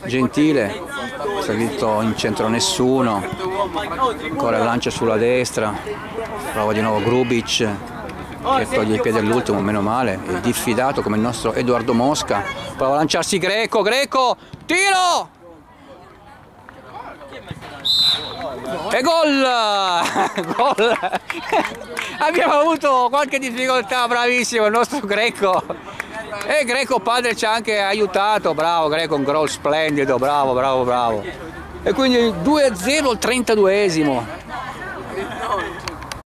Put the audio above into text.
Gentile, salito in centro nessuno, ancora lancia sulla destra, prova di nuovo Grubic che toglie il piede all'ultimo, meno male, è diffidato come il nostro Edoardo Mosca, prova a lanciarsi Greco, tiro! E gol! Gol! Abbiamo avuto qualche difficoltà, bravissimo il nostro Greco. E Greco padre ci ha anche aiutato, bravo Greco, un gol splendido, bravo. E quindi 2-0 al 32esimo.